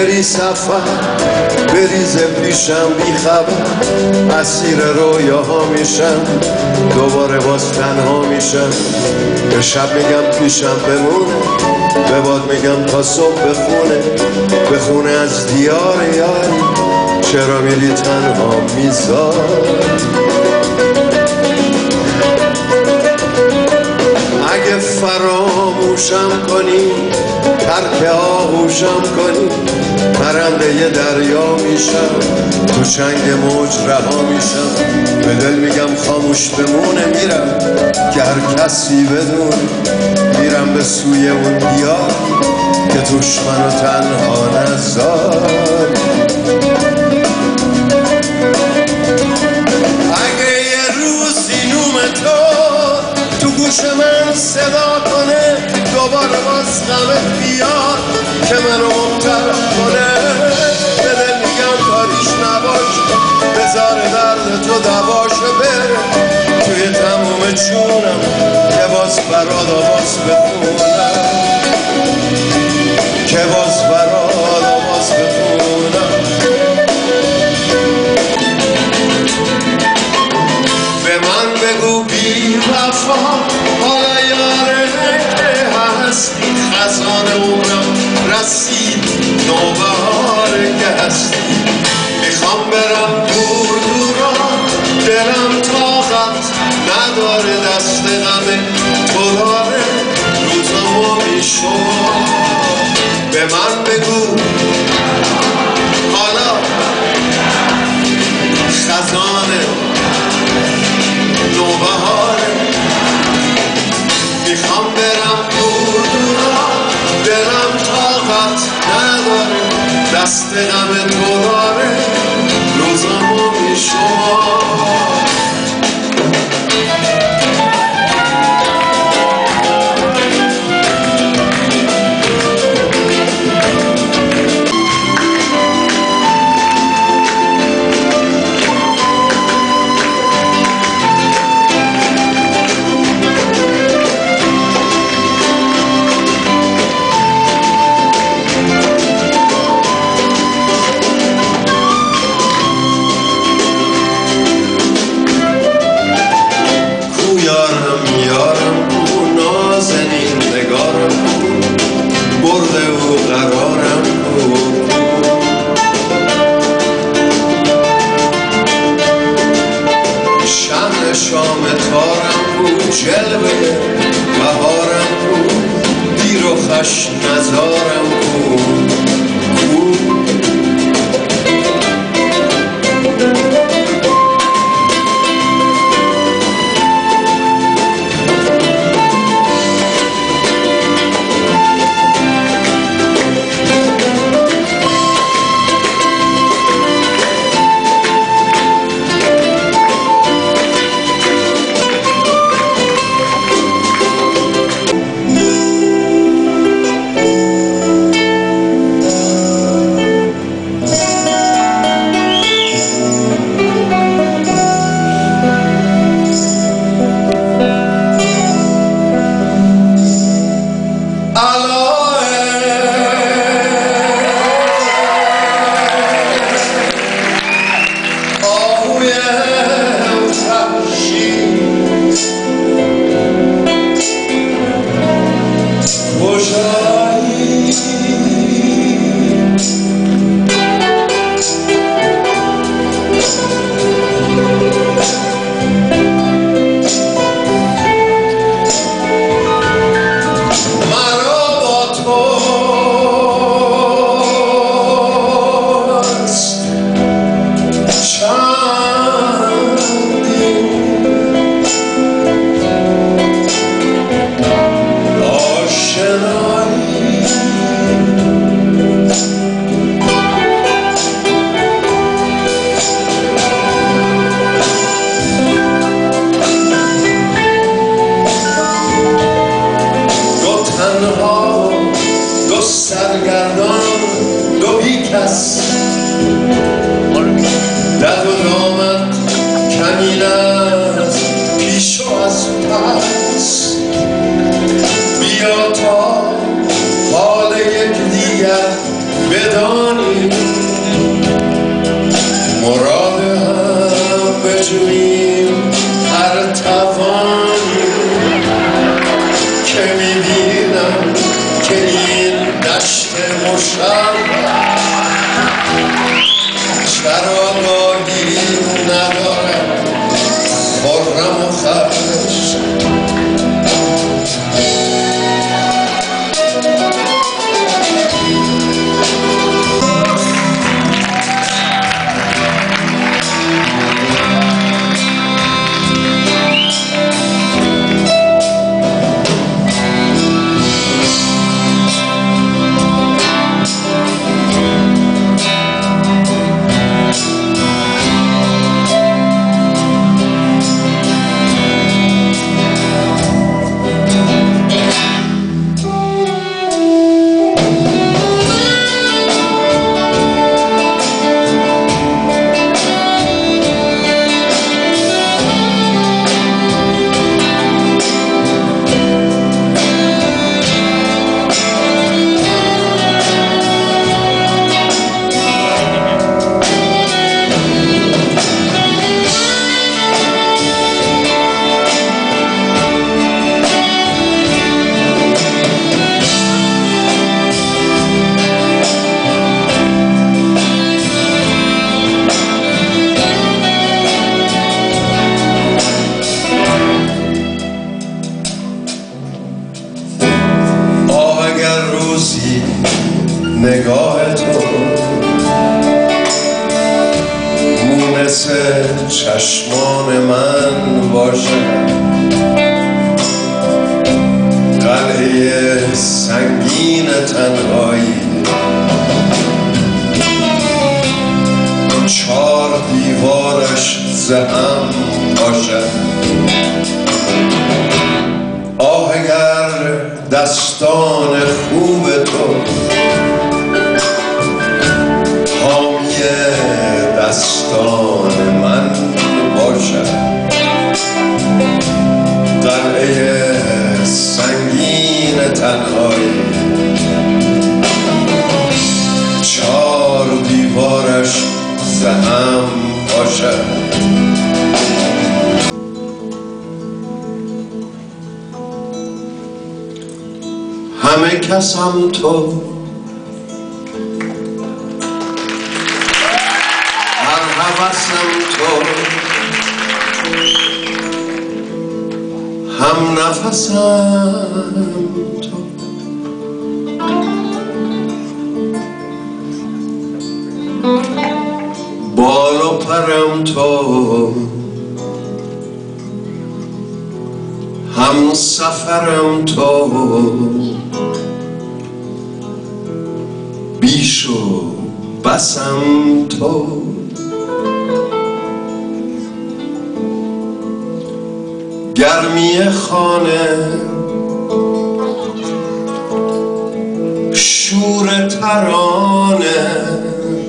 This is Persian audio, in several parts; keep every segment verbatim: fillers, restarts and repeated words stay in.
بری سفر بریزه پیشم بی خبر، اسیر رویاها میشم دوباره باز تنها میشم. به شب میگم پیشم بمونه، به باد میگم تا صبح بخونه، بخونه از دیار یاری چرا میری تنها میذار. اگه فراموشم کنی ترک آغوشم کنی، پرنده یه دریا میشم تو چنگ موج رها میشم. به دل میگم خاموش بمونه، میرم که هر کسی بدونه، میرم به سوی اون دیار که توش منو تنها نذار. اگه یه روزی نوم تو تو گوش من صدا کنه، دوباره باز غمت بیاد که منو مبتلا کنه، به دل میگم کاریش نباشه، بذار درد تو دواشه بره توی تموم جونم که باز برات آواز بخونم، که باز برات آواز بخونم. به من بگو بی وفا حالا یاره هستی، خزان عمرم رسید نوبهاره که هستی. میخوام برم دور دورا، دلم طاقت نداره، دست غم تو داره روزمو میشمار. به من بگو حالا خزان نوبهاره، میخوام برم دور دورا، دلم طاقت نداره، دست غم تو داره روزمو میشمار. شام تارم بود، جلوه بهارم بود، دیر و خش نزارم بود. بیا تا حال یک دیگر بدانی مثل چشمان من باشد، قلعه سنگین تنهایی، چار دیوارش زهم باشد. آه اگر دستان خوب تو حامی دستان من باشد، قلعه سنگین تنهایی، چار دیوارش زهم باشد. همه کسم تو، هر هوسم تو، هم نفسم تو. بال و پرم تو، هم سفرم تو، بیش و بسم تو. گرمی خانه، شور ترانه،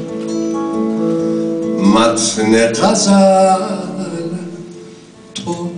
متن غزل تو.